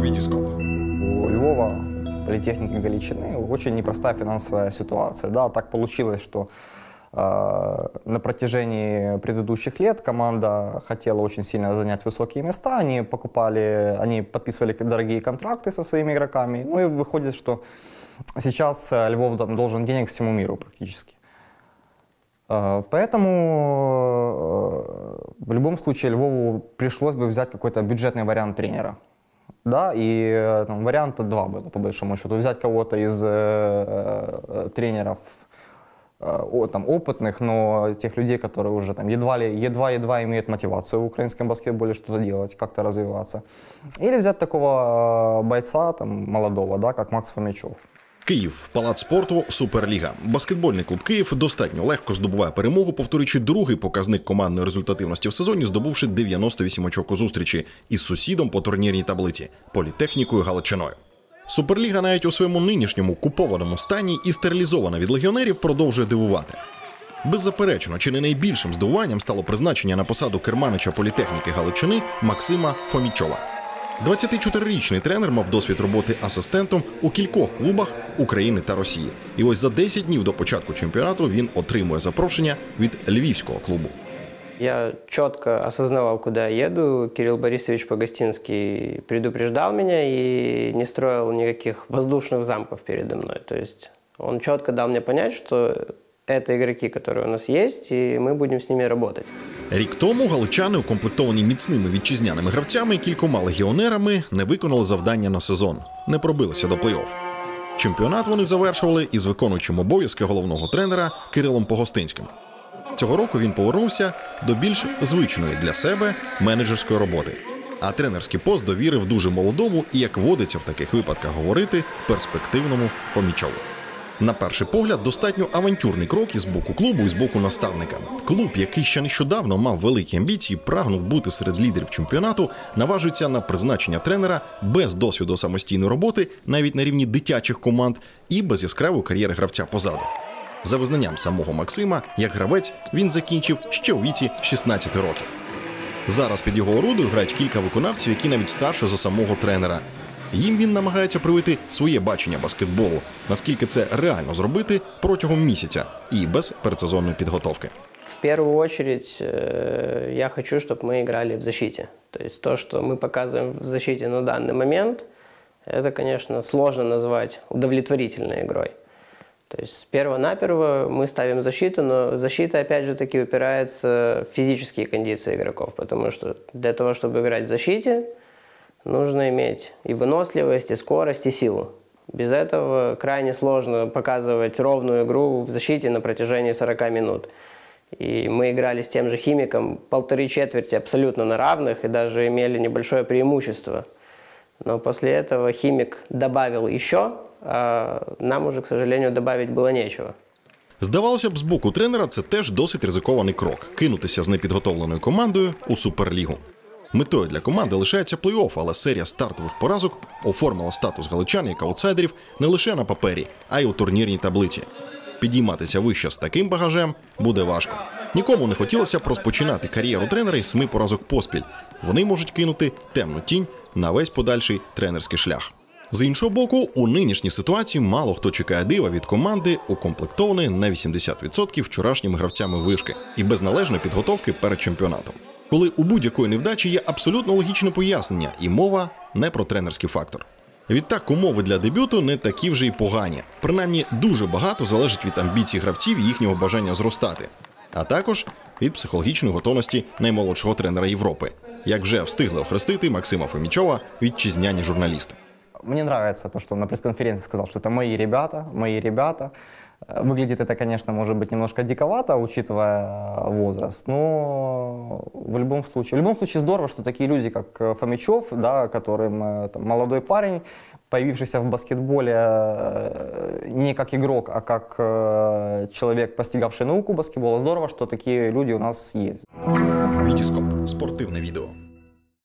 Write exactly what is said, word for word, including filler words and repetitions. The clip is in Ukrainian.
Витископ. У Львова, политехники Галичины, очень непростая финансовая ситуация. Да, так получилось, что э, на протяжении предыдущих лет команда хотела очень сильно занять высокие места. Они покупали, они подписывали дорогие контракты со своими игроками. Ну и выходит, что сейчас Львов должен денег всему миру практически. Поэтому в любом случае Львову пришлось бы взять какой-то бюджетный вариант тренера. Да, и там, варианта два было, по большому счету. Взять кого-то из э, тренеров э, там, опытных, но тех людей, которые уже там едва-едва имеют мотивацию в украинском баскетболе что-то делать, как-то развиваться. Или взять такого бойца, там, молодого, да, как Макс Фомичев. Київ, палац спорту, Суперліга. Баскетбольний клуб «Київ» достатньо легко здобуває перемогу, повторюючи другий показник командної результативності в сезоні, здобувши дев'яносто вісім очок у зустрічі із сусідом по турнірній таблиці – Політехнікою Галичиною. Суперліга навіть у своєму нинішньому купованому стані і стерилізована від легіонерів продовжує дивувати. Беззаперечно, чи не найбільшим здивуванням стало призначення на посаду керманича Політехніки Галичини Максима Фомічова. двадцятичотирирічний тренер мав досвід роботи асистентом у кількох клубах України та Росії. І ось за десять днів до початку чемпіонату він отримує запрошення від львівського клубу. Я четко осознавал, куда я еду. Кирилл Борисович Погостинский предупреждал меня и не строил никаких воздушных замков передо мной. То есть он четко дал мне понять, что это игроки, которые у нас есть, и мы будем с ними работать. Рік тому галичани, укомплектовані міцними вітчизняними гравцями і кількома легіонерами, не виконали завдання на сезон, не пробилися до плей-офф. Чемпіонат вони завершували із виконуючим обов'язки головного тренера Кирилом Погостинським. Цього року він повернувся до більш звичної для себе менеджерської роботи. А тренерський пост довірив дуже молодому і, як водиться в таких випадках говорити, перспективному Фомічову. На перший погляд, достатньо авантюрний крок із боку клубу і з боку наставника. Клуб, який ще нещодавно мав великі амбіції, прагнув бути серед лідерів чемпіонату, наважується на призначення тренера без досвіду самостійної роботи, навіть на рівні дитячих команд, і без яскравої кар'єри гравця позаду. За визнанням самого Максима, як гравець, він закінчив ще у віці шістнадцяти років. Зараз під його орудою грають кілька виконавців, які навіть старше за самого тренера. Їм він намагається привити своє бачення баскетболу, наскільки це реально зробити протягом місяця і без передсезонної підготовки. В первую очередь я хочу, чтобы мы играли в защите. То есть то, что мы показываем в защите на данный момент, это, конечно, сложно назвать удовлетворительной игрой. То есть перво-наперво мы ставим защиту, но защита, опять же таки, упирается в физические кондиции игроков, потому что для того, чтобы играть в защите, нужно иметь и выносливость, и скорость, и силу. Без этого крайне сложно показывать ровную игру в защите на протяжении сорока минут. И мы играли с тем же Химиком полторы четверти абсолютно на равных и даже имели небольшое преимущество. Но после этого Химик добавил еще, а нам уже, к сожалению, добавить было нечего. Здавалося б, з боку тренера це теж досить ризикований крок – кинутися з непідготовленою командою у Суперлігу. Метою для команди лишається плей-офф, але серія стартових поразок оформила статус галичан як аутсайдерів не лише на папері, а й у турнірній таблиці. Підійматися вище з таким багажем буде важко. Нікому не хотілося б розпочинати кар'єру тренера із семи поразок поспіль. Вони можуть кинути темну тінь на весь подальший тренерський шлях. З іншого боку, у нинішній ситуації мало хто чекає дива від команди, укомплектованої на вісімдесят відсотків вчорашніми гравцями вишки і без належної підготовки перед чемпіонатом. Коли у будь-якої невдачі є абсолютно логічне пояснення, і мова не про тренерський фактор. Відтак, умови для дебюту не такі вже й погані. Принаймні, дуже багато залежить від амбіцій гравців і їхнього бажання зростати. А також від психологічної готовності наймолодшого тренера Європи, як вже встигли охрестити Максима Фомічова вітчизняні журналісти. Мне нравится то, что он на пресс-конференции сказал, что это мои ребята, мои ребята. Выглядит это, конечно, может быть немножко диковато, учитывая возраст, но в любом случае, в любом случае здорово, что такие люди, как Фомичев, да, которым там, молодой парень, появившийся в баскетболе не как игрок, а как человек, постигавший науку баскетбола, здорово, что такие люди у нас есть. Витископ. Спортивне відео.